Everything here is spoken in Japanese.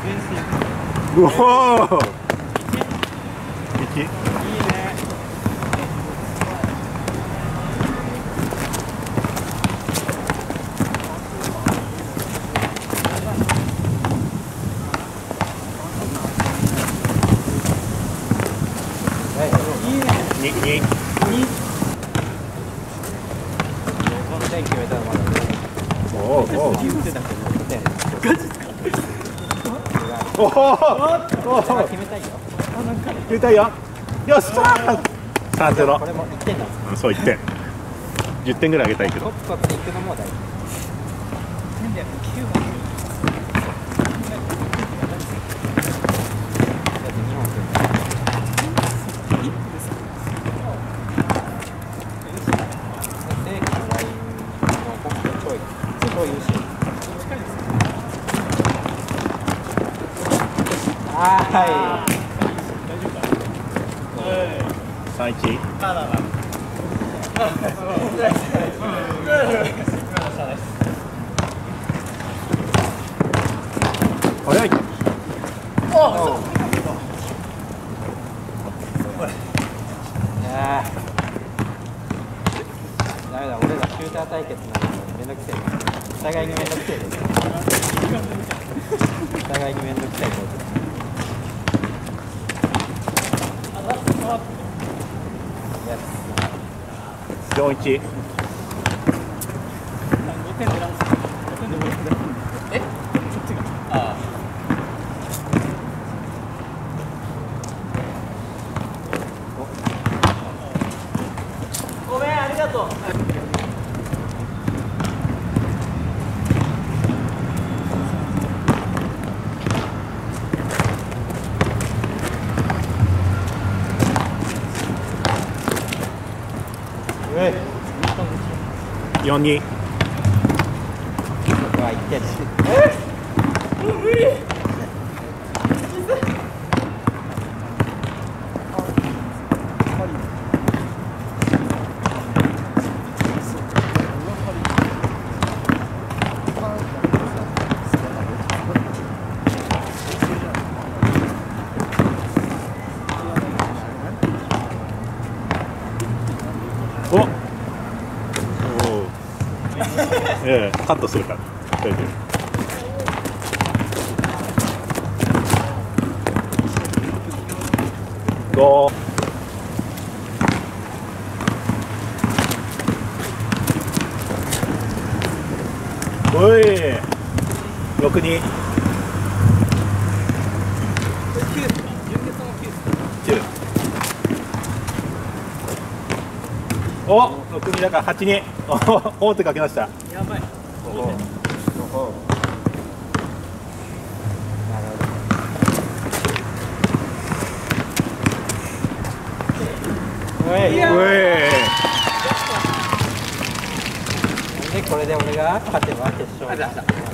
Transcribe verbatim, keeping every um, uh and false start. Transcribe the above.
うおー。いいね。に、に、に。おお、おお。おお、決めたいよ。決めたいよ。よっしゃー。三ゼロ。これも一点なんですか。そう、一点。十点ぐらいあげたいけど。コツコツ行くのも大事。はい。三一。早い。お。ダメだ、俺らシューター対決なのでめんどくせえ。お互いにめんどくせえ。お互いにめんどくさい。四一。え？そっちが。ああ。ごめん、ありがとう。四二。僕は一点です。え？もう無理。お。ええ、カットするから。大丈夫。五。おい。六二。九。お、六二だから八二。お、ってかけました。やばい。おお。おお。なるほど。おい。おい。でこれで俺が勝てば決勝。